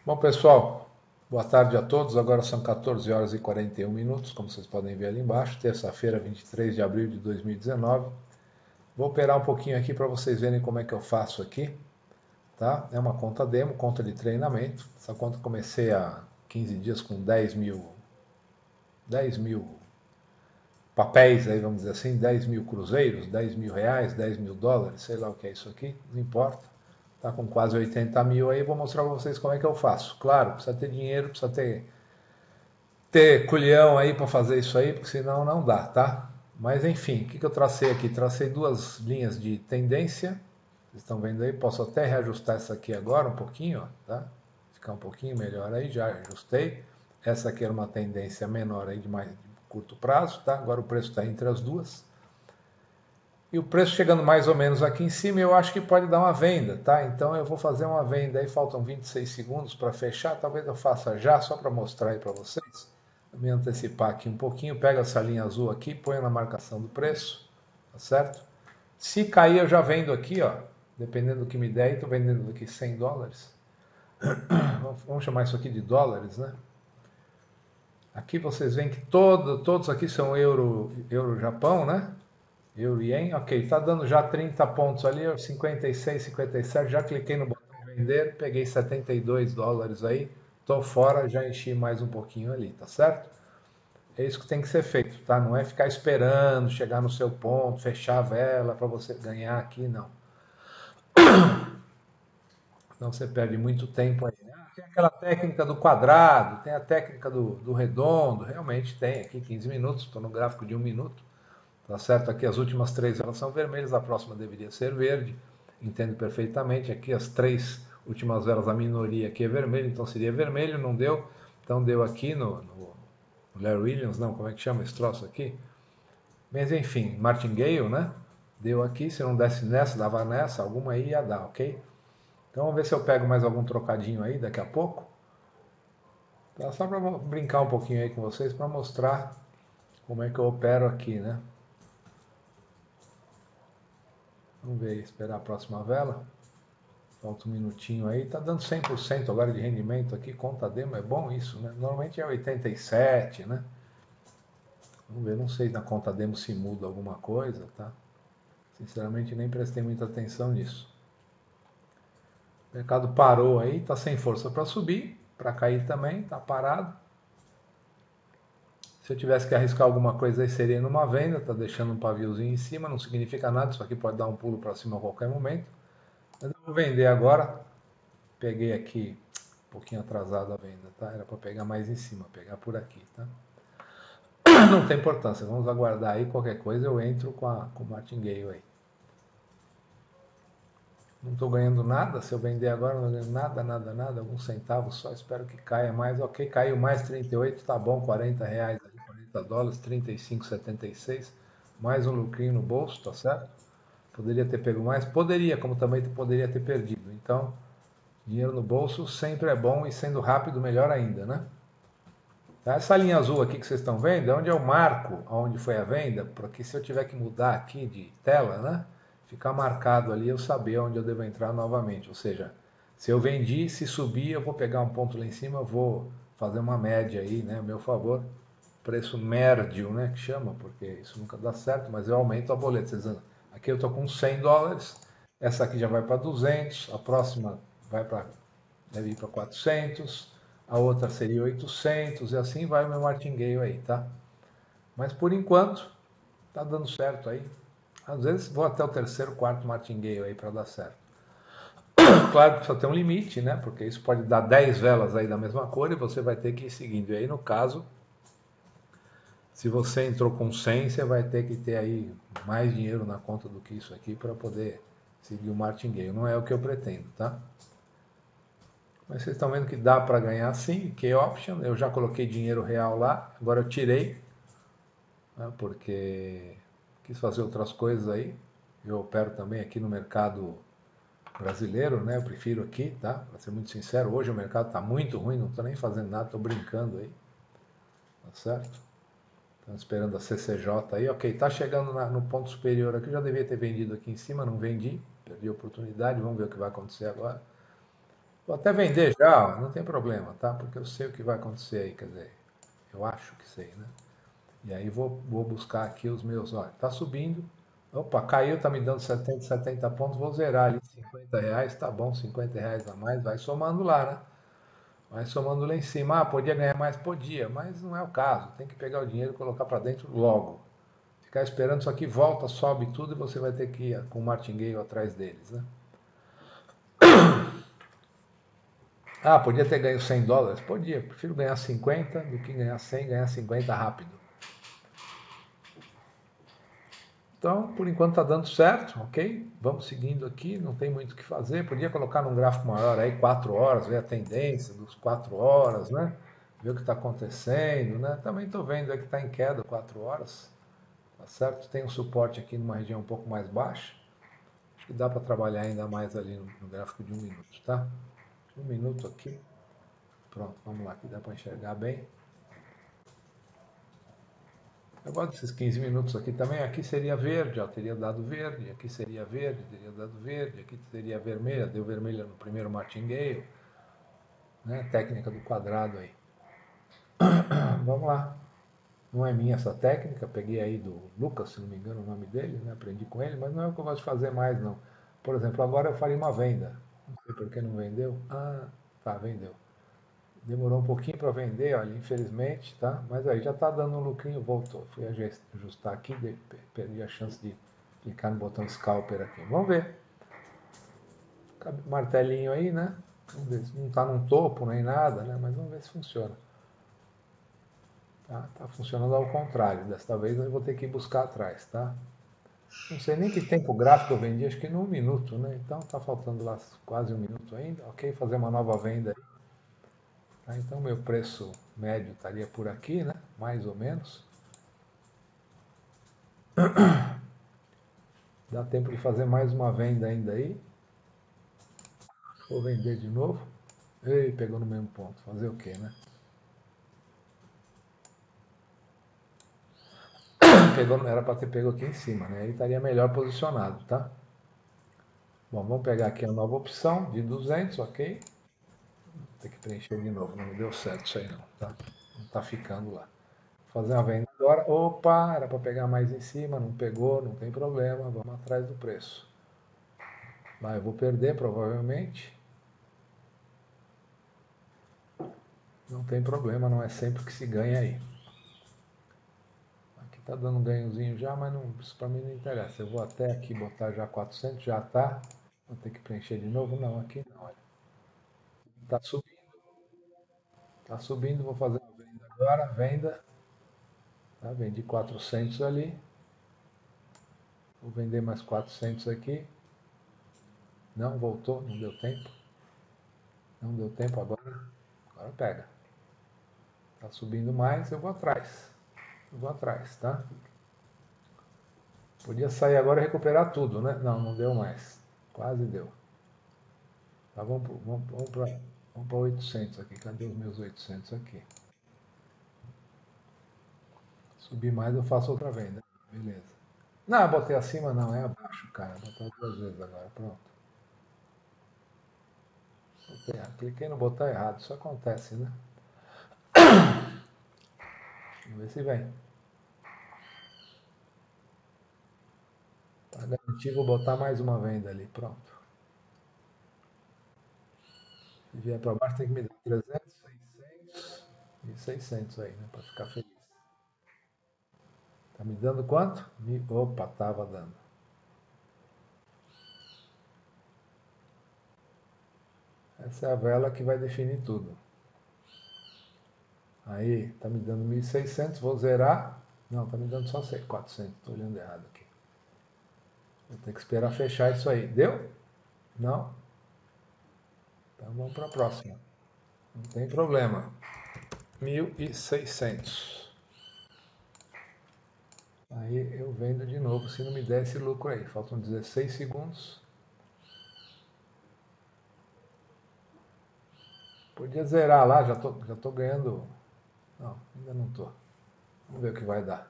Bom, pessoal, boa tarde a todos. Agora são 14 horas e 41 minutos, como vocês podem ver ali embaixo, terça-feira, 23 de abril de 2019. Vou operar um pouquinho aqui para vocês verem como é que eu faço aqui, tá? É uma conta demo, conta de treinamento. Essa conta comecei há 15 dias com 10 mil papéis, aí vamos dizer assim, 10 mil cruzeiros, 10 mil reais, 10 mil dólares, sei lá o que é isso aqui, não importa. Tá com quase 80 mil aí, vou mostrar para vocês como é que eu faço. Claro, precisa ter dinheiro, precisa ter culhão aí para fazer isso aí, porque senão não dá, tá? Mas enfim, o que eu tracei aqui? Tracei duas linhas de tendência. Vocês estão vendo aí? Posso até reajustar essa aqui agora um pouquinho, ó, tá? Ficar um pouquinho melhor aí, já ajustei. Essa aqui era uma tendência menor aí de mais de curto prazo, tá? Agora o preço está entre as duas. E o preço chegando mais ou menos aqui em cima, eu acho que pode dar uma venda, tá? Então eu vou fazer uma venda aí, faltam 26 segundos para fechar, talvez eu faça já, só para mostrar aí para vocês. Vou me antecipar aqui um pouquinho, pego essa linha azul aqui, ponho na marcação do preço, tá certo? Se cair eu já vendo aqui, ó, dependendo do que me der, estou vendendo aqui 100 dólares. Vamos chamar isso aqui de dólares, né? Aqui vocês veem que todos aqui são euro Japão, né? Euro Yen, ok, está dando já 30 pontos ali, 56, 57, já cliquei no botão vender, peguei 72 dólares aí, tô fora, já enchi mais um pouquinho ali, tá certo? É isso que tem que ser feito, tá? Não é ficar esperando chegar no seu ponto, fechar a vela para você ganhar aqui, não. Não você perde muito tempo aí. Tem aquela técnica do quadrado, tem a técnica do redondo, realmente tem aqui 15 minutos, estou no gráfico de 1 minuto. Tá certo? Aqui as últimas três elas são vermelhas, a próxima deveria ser verde. Entendo perfeitamente. Aqui as três últimas velas, a minoria aqui é vermelho, então seria vermelho, não deu. Então deu aqui no Larry Williams, não, como é que chama esse troço aqui? Mas enfim, Martingale, né? Deu aqui, se não desse nessa, dava nessa, alguma aí ia dar, ok? Então vamos ver se eu pego mais algum trocadinho aí daqui a pouco. Tá? Só para brincar um pouquinho aí com vocês, para mostrar como é que eu opero aqui, né? Vamos ver, esperar a próxima vela. Falta um minutinho aí. Tá dando 100% agora de rendimento aqui. Conta demo é bom isso, né? Normalmente é 87, né? Vamos ver, não sei na conta demo se muda alguma coisa, tá? Sinceramente nem prestei muita atenção nisso. O mercado parou aí, tá sem força para subir, para cair também, tá parado. Se eu tivesse que arriscar alguma coisa aí seria numa venda, tá deixando um paviozinho em cima, não significa nada, isso aqui pode dar um pulo para cima a qualquer momento. Mas eu vou vender agora. Peguei aqui um pouquinho atrasado a venda, tá? Era para pegar mais em cima, pegar por aqui, tá? Não tem importância, vamos aguardar aí, qualquer coisa eu entro com o Martingale aí. Não estou ganhando nada, se eu vender agora não ganho nada, nada, nada, alguns centavos só, espero que caia mais, ok, caiu mais 38, tá bom, 40 reais, 40 dólares, 35,76, mais um lucrinho no bolso, tá certo? Poderia ter pego mais? Poderia, como também poderia ter perdido, então dinheiro no bolso sempre é bom e sendo rápido melhor ainda, né? Tá? Essa linha azul aqui que vocês estão vendo é onde eu marco onde foi a venda, porque se eu tiver que mudar aqui de tela, né, ficar marcado ali eu saber onde eu devo entrar novamente. Ou seja, se eu vendi, se subir, eu vou pegar um ponto lá em cima, eu vou fazer uma média aí, né, a meu favor. Preço médio, né, que chama, porque isso nunca dá certo, mas eu aumento a boleta. Aqui eu estou com 100 dólares, essa aqui já vai para 200, a próxima vai para deve ir para 400, a outra seria 800 e assim vai o meu martingale aí, tá? Mas por enquanto tá dando certo aí. Às vezes vou até o terceiro, quarto martingale aí para dar certo. Claro que precisa ter um limite, né? Porque isso pode dar 10 velas aí da mesma cor e você vai ter que ir seguindo. E aí no caso, se você entrou com 100, você vai ter que ter aí mais dinheiro na conta do que isso aqui para poder seguir o martingale. Não é o que eu pretendo, tá? Mas vocês estão vendo que dá para ganhar sim, Key Option, eu já coloquei dinheiro real lá, agora eu tirei, né, porque quis fazer outras coisas aí. Eu opero também aqui no mercado brasileiro, né? Eu prefiro aqui, tá? Para ser muito sincero, hoje o mercado está muito ruim, não estou nem fazendo nada, estou brincando aí, tá certo? Estamos esperando a CCJ aí, ok, está chegando no ponto superior aqui, eu já devia ter vendido aqui em cima, não vendi, perdi a oportunidade, vamos ver o que vai acontecer agora. Vou até vender já, não tem problema, tá? Porque eu sei o que vai acontecer aí, quer dizer, eu acho que sei, né? E aí vou buscar aqui os meus, olha, tá subindo. Opa, caiu, tá me dando 70 pontos, vou zerar ali R$ 50, tá bom, R$ 50 a mais, vai somando lá, né? Vai somando lá em cima. Ah, podia ganhar mais? Podia, mas não é o caso. Tem que pegar o dinheiro e colocar para dentro logo. Ficar esperando isso aqui, volta, sobe tudo e você vai ter que ir com o martingale atrás deles, né? Ah, podia ter ganho US$ 100? Podia. Prefiro ganhar 50 do que ganhar 100 e ganhar 50 rápido. Então, por enquanto está dando certo, ok? Vamos seguindo aqui, não tem muito o que fazer. Podia colocar num gráfico maior aí, 4 horas, ver a tendência dos 4 horas, né? Ver o que está acontecendo, né? Também estou vendo aqui que está em queda 4 horas, tá certo? Tem um suporte aqui numa região um pouco mais baixa. Acho que dá para trabalhar ainda mais ali no gráfico de 1 minuto, tá? 1 minuto aqui. Pronto, vamos lá, aqui dá para enxergar bem. Eu gosto desses 15 minutos aqui também. Aqui seria verde, ó, teria dado verde. Aqui seria verde, teria dado verde. Aqui seria vermelha, deu vermelha no primeiro martingale. Né? Técnica do quadrado aí. Vamos lá. Não é minha essa técnica, peguei aí do Lucas, se não me engano o nome dele, né? Aprendi com ele, mas não é o que eu gosto de fazer mais, não. Por exemplo, agora eu faria uma venda. Não sei por que não vendeu. Ah, tá, vendeu. Demorou um pouquinho para vender, olha, infelizmente, tá? Mas aí já está dando um lucrinho, voltou. Fui ajustar aqui, perdi a chance de clicar no botão scalper aqui. Vamos ver. Martelinho aí, né? Vamos ver. Não está num topo nem nada, né? Mas vamos ver se funciona. Tá funcionando ao contrário. Desta vez eu vou ter que ir buscar atrás, tá? Não sei nem que tempo gráfico eu vendi, acho que no 1 minuto, né? Então tá faltando lá quase 1 minuto ainda. Ok, fazer uma nova venda aí. Tá? Então meu preço médio estaria por aqui, né? Mais ou menos. Dá tempo de fazer mais uma venda ainda aí. Vou vender de novo. Ei, pegou no mesmo ponto. Fazer o quê, né? Pegou, era para ter pego aqui em cima, né? Aí estaria melhor posicionado, tá? Bom, vamos pegar aqui a nova opção de 200, ok? Vou ter que preencher de novo, não deu certo isso aí não, tá? Não tá ficando lá. Vou fazer uma venda agora. Opa, era para pegar mais em cima, não pegou, não tem problema. Vamos atrás do preço. Mas eu vou perder provavelmente. Não tem problema, não é sempre que se ganha aí. Aqui tá dando um ganhozinho já, mas não, isso para mim não interessa. Eu vou até aqui botar já 400, já tá. Vou ter que preencher de novo? Não, aqui não, olha. Tá subindo, tá subindo, vou fazer uma venda agora, venda. Tá, vendi 400 ali. Vou vender mais 400 aqui. Não, voltou, não deu tempo. Não deu tempo agora. Agora pega. Tá subindo mais, eu vou atrás. Eu vou atrás, tá? Podia sair agora e recuperar tudo, né? Não, não deu mais. Quase deu. Tá, vamos para 800 aqui. Cadê os meus 800 aqui? Subir mais eu faço outra venda. Beleza. Não, botei acima não, é abaixo, cara. Vou botar 2 vezes agora. Pronto. Cliquei no botão errado. Isso acontece, né? Vamos ver se vem. Tá garantido, vou botar mais uma venda ali. Pronto. Se vier para baixo tem que me dar 300, 600 e 600 aí, né? Para ficar feliz. Tá me dando quanto? Opa, tava dando. Essa é a vela que vai definir tudo. Aí, tá me dando 1.600, vou zerar. Não, tá me dando só 400, tô olhando errado aqui. Vou ter que esperar fechar isso aí. Deu? Não? Então vamos para a próxima. Não tem problema. 1.600. Aí eu vendo de novo se não me der esse lucro aí. Faltam 16 segundos. Podia zerar lá, já tô ganhando. Não, ainda não tô. Vamos ver o que vai dar.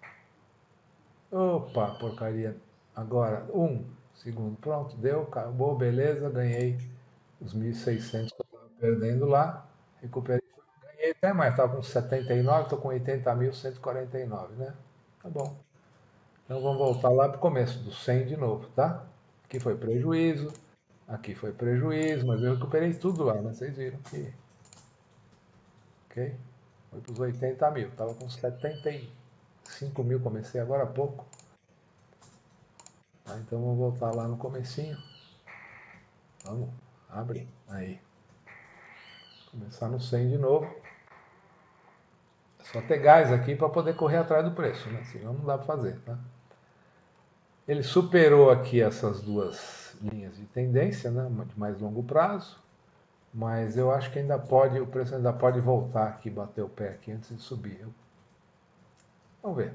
Opa, porcaria. Agora, 1 segundo. Pronto, deu, acabou, beleza, ganhei Os 1.600 que eu estava perdendo lá, recuperei, ganhei até mais, estava com 79, estou com 80.149, né? Tá bom. Então vamos voltar lá para o começo, do 100 de novo, tá? Aqui foi prejuízo, mas eu recuperei tudo lá, né? Vocês viram que, ok? Foi para os 80 mil, estava com 75 mil, comecei agora há pouco. Tá? Então vamos voltar lá no comecinho. Vamos, abre, aí. Começar no 100 de novo. É só ter gás aqui para poder correr atrás do preço, né? Senão não dá para fazer, tá? Ele superou aqui essas duas linhas de tendência, né? De mais longo prazo, mas eu acho que ainda pode, o preço ainda pode voltar aqui, bater o pé aqui antes de subir. Vamos ver.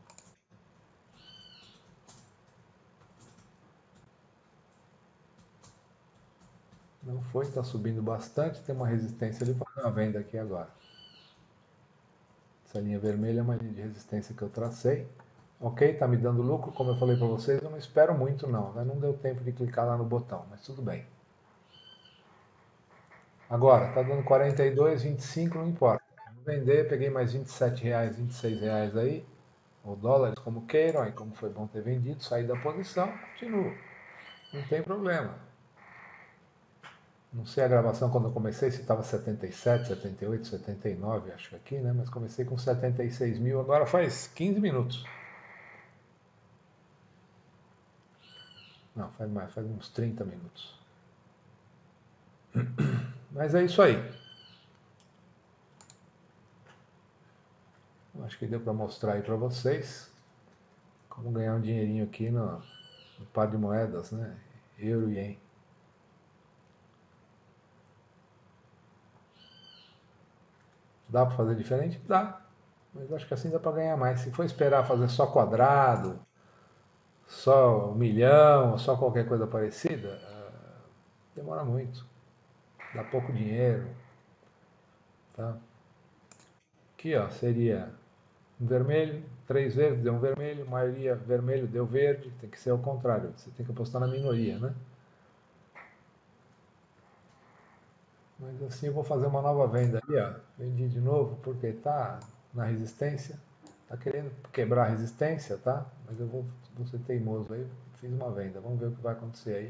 Não foi, está subindo bastante, tem uma resistência ali para uma venda aqui agora. Essa linha vermelha é uma linha de resistência que eu tracei. Ok, está me dando lucro, como eu falei para vocês, eu não espero muito não, né? Não deu tempo de clicar lá no botão, mas tudo bem. Agora, está dando 42,25, não importa. Vou vender, peguei mais R$ 27, R$ 26 aí, ou dólares, como queiram, aí como foi bom ter vendido, saí da posição, continuo. Não tem problema. Não sei a gravação quando eu comecei, se estava 77, 78, 79, acho que aqui, né? Mas comecei com 76 mil, agora faz 15 minutos. Não, faz mais, faz uns 30 minutos. Mas é isso aí. Acho que deu para mostrar aí para vocês como ganhar um dinheirinho aqui no par de moedas, né? Euro e ien. Dá para fazer diferente? Dá. Mas acho que assim dá para ganhar mais. Se for esperar fazer só quadrado, só 1 milhão, só qualquer coisa parecida, demora muito. Dá pouco dinheiro. Tá? Aqui ó, seria um vermelho, 3 vezes deu um vermelho, maioria vermelho deu verde, tem que ser ao contrário, você tem que apostar na minoria, né? Mas assim eu vou fazer uma nova venda ali, ó. Vendi de novo porque tá na resistência. Tá querendo quebrar a resistência, tá? Mas eu vou ser teimoso aí. Fiz uma venda. Vamos ver o que vai acontecer aí.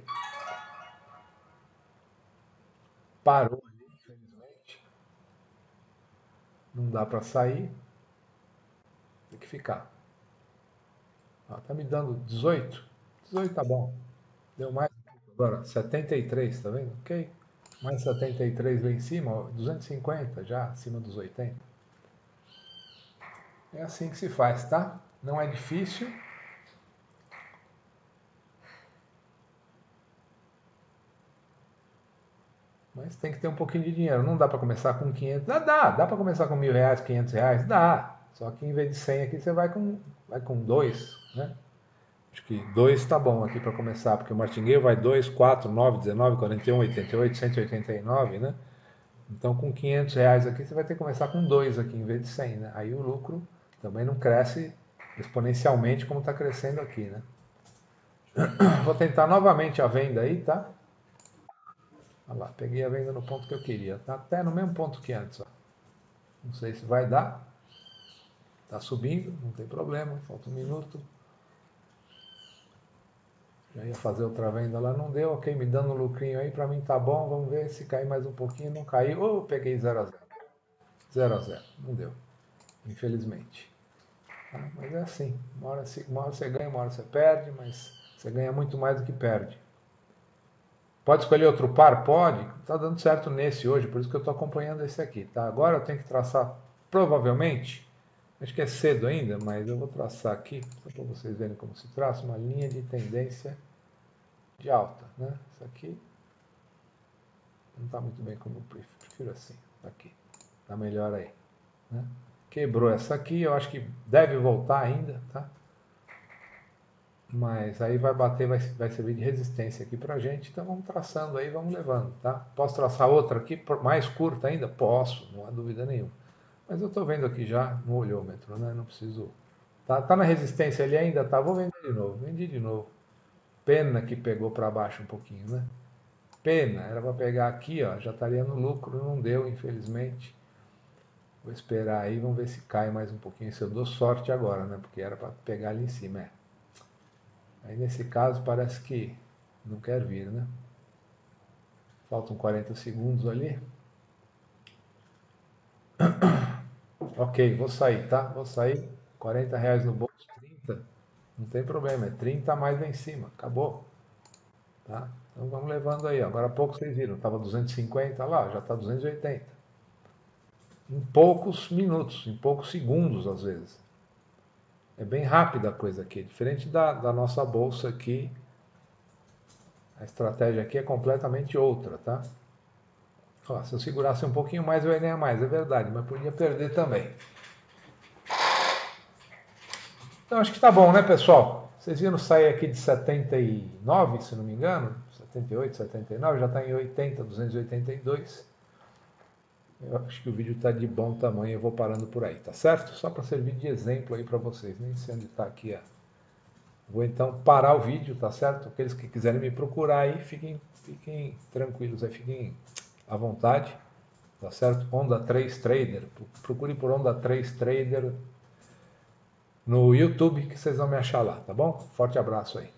Parou ali, infelizmente. Não dá para sair. Tem que ficar. Ó, tá me dando 18. 18 tá bom. Deu mais agora. 73, tá vendo? Ok. Mais 73 lá em cima, ó, 250 já, acima dos 80. É assim que se faz, tá? Não é difícil. Mas tem que ter um pouquinho de dinheiro. Não dá para começar com 500. Dá para começar com R$ 1.000, R$ 500. Dá. Só que em vez de 100 aqui, você vai com 2, né? Acho que 2 está bom aqui para começar, porque o martingale vai 2, 4, 9, 19, 41, 88, 189, né? Então com R$ 500 aqui, você vai ter que começar com 2 aqui em vez de 100, né? Aí o lucro também não cresce exponencialmente como está crescendo aqui, né? Vou tentar novamente a venda aí, tá? Olha lá, peguei a venda no ponto que eu queria. Tá até no mesmo ponto que antes, ó. Não sei se vai dar. Tá subindo, não tem problema. Falta um minuto. Já ia fazer outra venda lá, não deu. Ok, me dando um lucrinho aí, pra mim tá bom. Vamos ver se cair mais um pouquinho. Não caiu. Oh, peguei 0 a 0. 0 a 0. Não deu, infelizmente. Tá? Mas é assim. Uma hora você ganha, uma hora você perde, mas você ganha muito mais do que perde. Pode escolher outro par? Pode. Tá dando certo nesse hoje, por isso que eu estou acompanhando esse aqui. Tá? Agora eu tenho que traçar, provavelmente, acho que é cedo ainda, mas eu vou traçar aqui, só para vocês verem como se traça, uma linha de tendência de alta. Né? Isso aqui não está muito bem como eu prefiro assim. Tá aqui. Tá melhor aí. Né? Quebrou essa aqui, eu acho que deve voltar ainda, tá? Mas aí vai bater, vai servir de resistência aqui pra gente, então vamos traçando aí, vamos levando, tá? Posso traçar outra aqui, mais curta ainda? Posso, não há dúvida nenhuma. Mas eu estou vendo aqui já no olhômetro, né? Não preciso. Tá na resistência ali ainda, tá? Vou vender de novo, vendi de novo. Pena que pegou para baixo um pouquinho, né? pena, era para pegar aqui, ó, já estaria no lucro, não deu, infelizmente. Vou esperar aí, vamos ver se cai mais um pouquinho, se eu dou sorte agora, né? Porque era para pegar ali em cima, é. Aí nesse caso parece que não quer vir, né? Faltam 40 segundos ali. Ok, vou sair, tá? Vou sair. R$ 40 no bolso, 30. Não tem problema, é 30 a mais lá em cima. Acabou. Tá? Então vamos levando aí. Agora há pouco vocês viram, estava 250 lá, já está 280. Em poucos minutos, em poucos segundos às vezes. É bem rápida a coisa aqui. Diferente da nossa bolsa aqui, a estratégia aqui é completamente outra, tá? Ó, se eu segurasse um pouquinho mais, eu ia ganhar mais, é verdade, mas podia perder também. Então acho que tá bom, né, pessoal? Vocês viram sair aqui de 79, se não me engano, 78, 79, já está em 80, 282. Eu acho que o vídeo está de bom tamanho, eu vou parando por aí, tá certo? Só para servir de exemplo aí para vocês, nem sei onde está aqui. Vou então parar o vídeo, tá certo? Aqueles que quiserem me procurar aí, fiquem tranquilos, aí, fiquem à vontade, tá certo? Onda 3 Trader, procure por Onda 3 Trader no YouTube que vocês vão me achar lá, tá bom? Forte abraço aí.